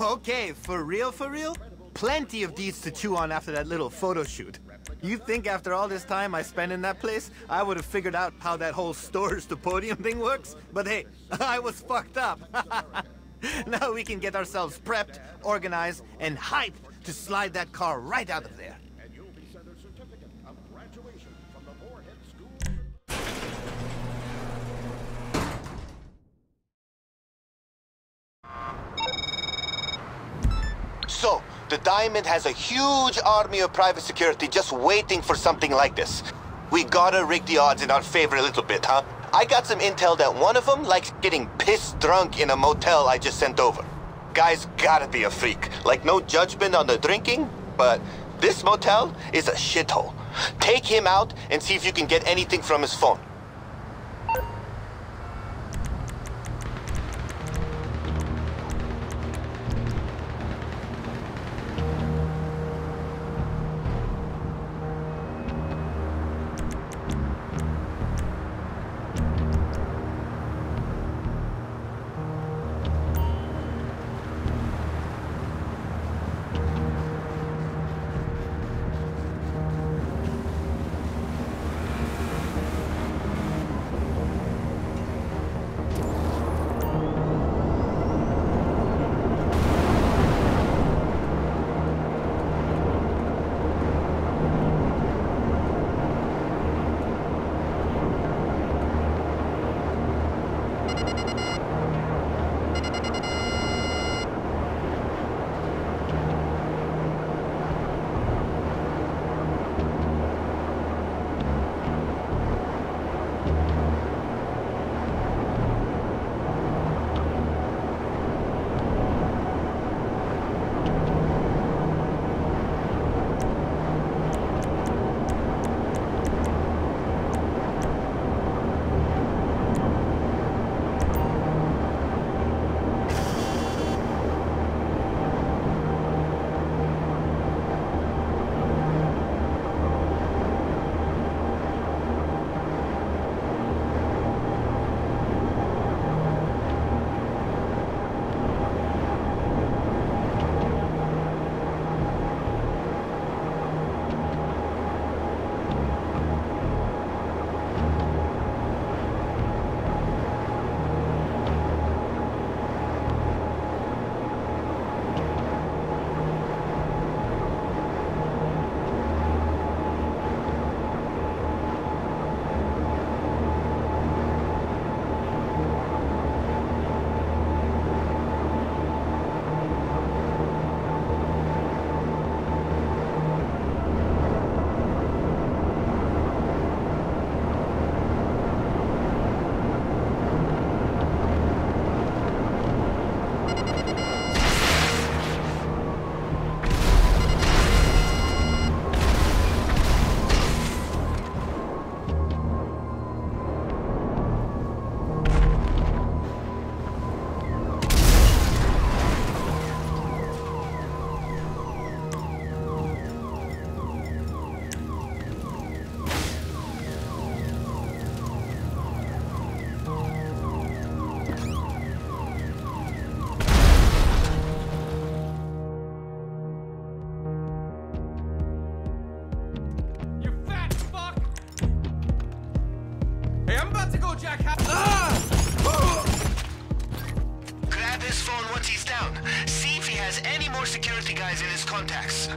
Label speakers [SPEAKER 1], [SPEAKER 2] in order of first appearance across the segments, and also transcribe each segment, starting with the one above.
[SPEAKER 1] Okay, for real, for real? Plenty of deeds to chew on after that little photo shoot. You think after all this time I spent in that place, I would have figured out how that whole stores to podium thing works? But hey, I was fucked up. Now we can get ourselves prepped, organized, and hyped to slide that car right out of there.
[SPEAKER 2] And you'll be sent a certificate of graduation from the Moorhead School.
[SPEAKER 1] So, the Diamond has a huge army of private security just waiting for something like this. We gotta rig the odds in our favor a little bit, huh? I got some intel that one of them likes getting pissed drunk in a motel I just sent over. Guy's gotta be a freak. Like, no judgment on the drinking, but this motel is a shithole. Take him out and see if you can get anything from his phone. Grab his phone once he's down. See if he has any more security guys in his contacts.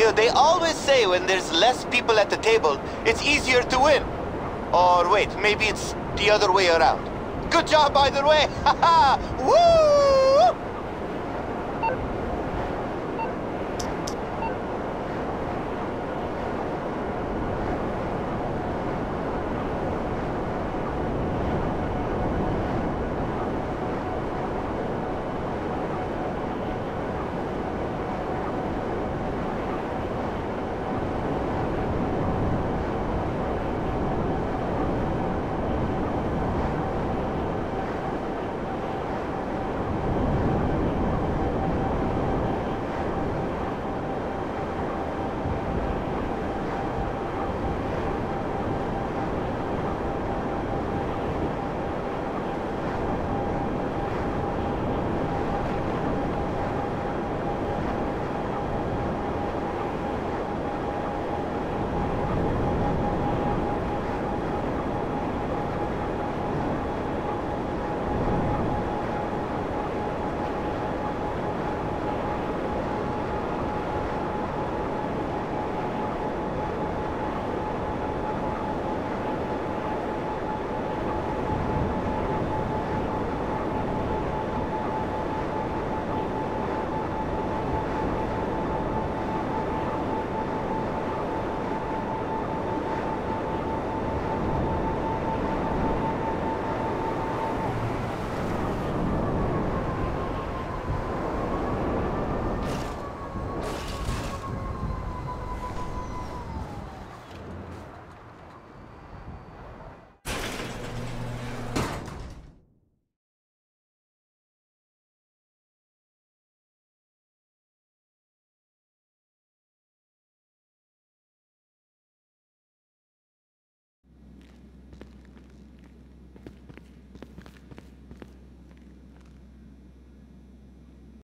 [SPEAKER 1] You know, they always say when there's less people at the table, it's easier to win. Or wait, maybe it's the other way around. Good job either way! Haha! Woo!